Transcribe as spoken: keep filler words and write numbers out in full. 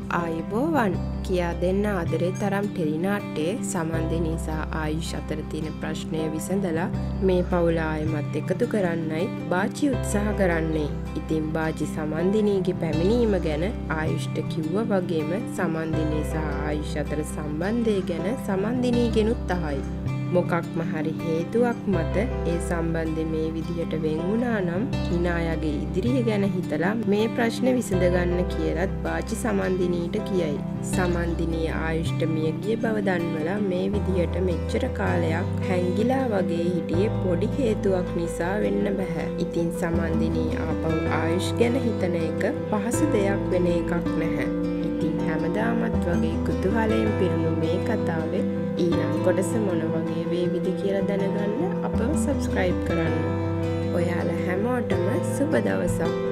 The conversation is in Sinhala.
ආයුබෝවන් කියා දෙන්න ආදරේ තරම් ටෙලිනාට්‍යයේ සමන්දිනී සහ ආයුෂ් අතර තියෙන ප්‍රශ්නය විසඳලා මේ පවුල ආයෙමත් එකතු කරන්නයි බාචි උත්සාහ කරන්නේ. ඉතින් බාචි සමන්දිනීගේ පැමිණීම ගැන ආයුෂ්ට කිව්වා වගේම සමන්දිනී සහ ආයුෂ් අතර සම්බන්ධය ගැන සමන්දිනීගෙනුත් අහයි. මොකක්ම හරි හේතුවක් මත ඒ සම්බන්ධය මේ විදිහට වෙන් වුණා නම් හිනායාගේ ඉදිරිය ගැන හිතලා මේ ප්‍රශ්නේ විසඳගන්න කියලත් බාචි සමන්දිනීට කියයි. සමන්දිනී ආයුෂ්ට මිය ගිය බව දන්වලා මේ විදිහට මෙච්චර කාලයක් හැංගිලා වගේ හිටියේ පොඩි හේතුවක් නිසා වෙන්න බෑ. ඉතින් සමන්දිනී ආපහු ආයුෂ් ගැන හිතන එක පහසු දෙයක් වෙන එකක් නැහැ. ඉතින් හැමදාමත් වගේ කුතුහලයෙන් පිරුණු මේ කතාවේ ඊළඟ කොටස මොන වගේ වේවිද කියලා දැනගන්න අපව සබ්ස්ක්‍රයිබ් කරන්න. ඔයාලා හැමෝටම සුබ දවසක්.